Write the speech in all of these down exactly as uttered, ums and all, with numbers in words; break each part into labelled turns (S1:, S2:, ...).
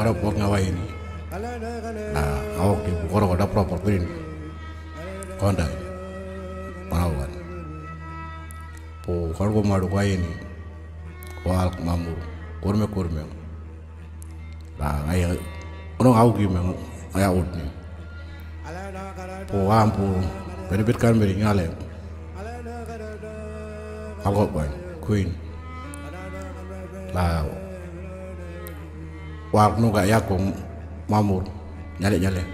S1: para por ngawai ni na awak di bukoro ko da proper green konda panawan po korgo madu kwai ni wal mamur kurme kurme la ay ono awgi me aya utni po ampu berbit kan beri ngale ako ba queen la wak nu ga yakong mamur nyale nyale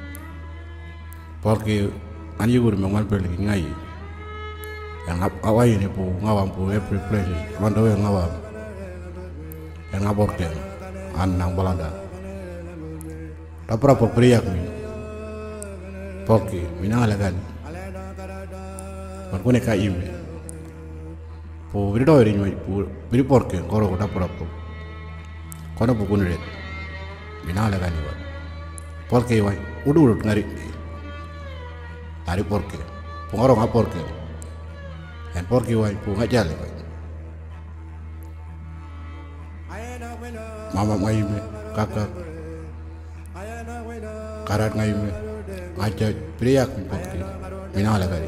S1: porque ani gur me mal pergi ngai yang awai ni pu ngawam pu every place mando yang ngawam yang ngabor ke anang balanda tapra po priyak mi porque minang alagan porque ne ka ime pu brido ri mi pu bri porque koro ko tapra po kono bu kunret minang alagan ni wa porque wa udu udu ngari ari porque pungoro nga porque en porque wa pu ngajal wa mama mai me kakak karat ngai me ngaja priyak porque minang alagari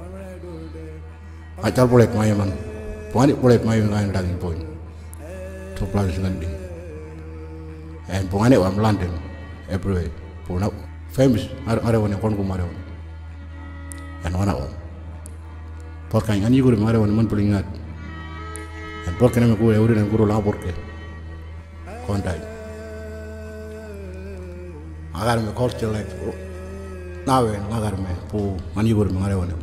S1: acal boleh mai man pungani boleh mai ngai ndang poin to plan singandi en pungani wa London everywhere puna famous ar ar woni kon ko mare woni en wana on porque ngani gure mare woni man pulingat en porque ne me gure uri ne guru la porque kontai agar me culture like nawe agar me pu ngani gure mare woni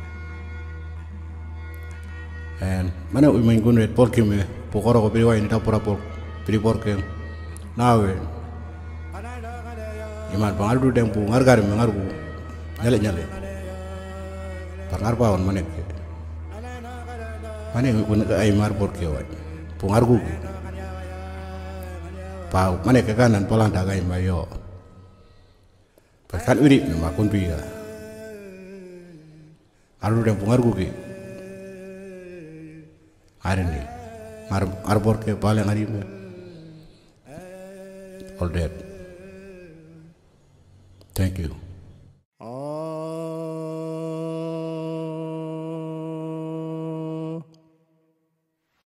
S1: en mana u main gunret porque me pu koro ko biri wa ni ta pura por biri porque nawe iman pangal du tempu ngar-gar me ngargu nyale nyale pangar paon manek mane un ay mar porque wa pu ngargu pau mane ke kanan polang dagai mayo kan uri ma kun biya alu tempu ngargu ki arni ar ar porque pale ngari me all that. Thank you.